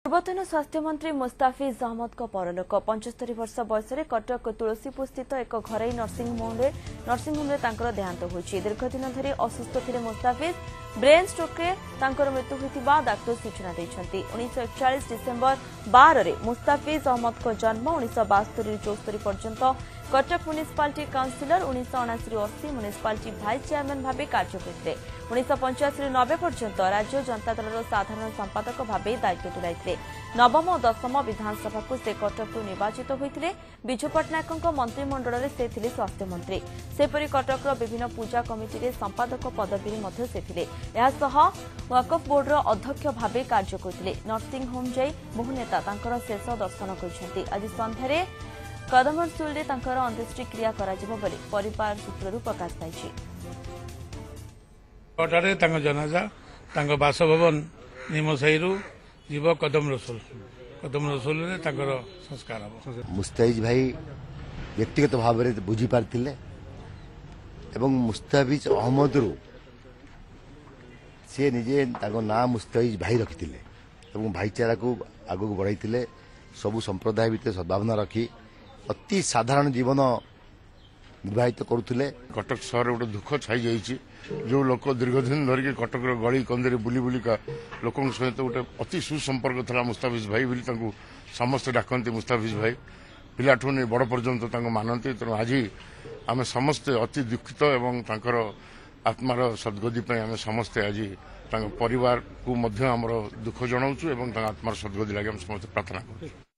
पूर्वतन स्वास्थ्य मंत्री मुस्ताफिज अहमद को परलोक 75 वर्ष बयस कटक तुलसीपुर स्थित एक घर नर्सिंग होम देहांत होती। दीर्घ दिन धरी असुस्थ थे मुस्ताफिज। ब्रेन स्ट्रोक्रे मृत्यु होता डाक्तर सूचना देते। 1941 डिसेम्बर 12 मुस्ताफिज अहमद को जन्म। 1972-74 पर्यंत Cuttack municipality councillor, 1979-80 municipality vice chairman भाव कार्य करते। 1985-90 पर्यंत राज्य जनता दल साधारण संपादक भाव दायित्व तुलाई। नवम और दशम विधानसभा को से कटक निर्वाचित होते। विजु पट्टनायक मंत्रिमंडल से थे स्वास्थ्य मंत्री। सेपरी कटक विभिन्न पूजा कमिटी संपादक पदवी से वक्फ बोर्ड अध्यक्ष भाव कार्य करते। नर्सिंग होम जाई बहु नेता शेष दर्शन कर। आज संध्यारे कदमरसुल अंत्येष्टि क्रिया परिवार सूत्र प्रकाश पाई। जनाजा बासभवन निमसाई जीव कदम रसुल संस्कार हम। मुस्ताफिज भाई व्यक्तिगत भाव में बुझी पार्थिले एवं मुस्ताफिज अहमद रु सी निजे ना मुस्ताफिज भाई रखिथिले एवं भाईचारा को आगु बढ़ाई। सबु संप्रदाय भितर सद्भावना रखी अति साधारण जीवन निर्वाहित करुले। कटक सहर गोटे दुख छाई जाइए। जो लोक दीर्घदिन धरिक कटक गली कंदे बुली बुलिका लोक सहित गोटे अति सुसंपर्क था मुस्ताफिज भाई बोली समस्ते डाकती मुस्ताफिज भाई पिलाठू नहीं बड़ पर्यंत मानती। तेणु आज आम समस्ते अति दुखित एवं आत्मार सद्गति आम समस्ते आज परिवार को आमर दुख जनाऊँ एवं आत्मार सद्गति लगे समस्त प्रार्थना करूँ।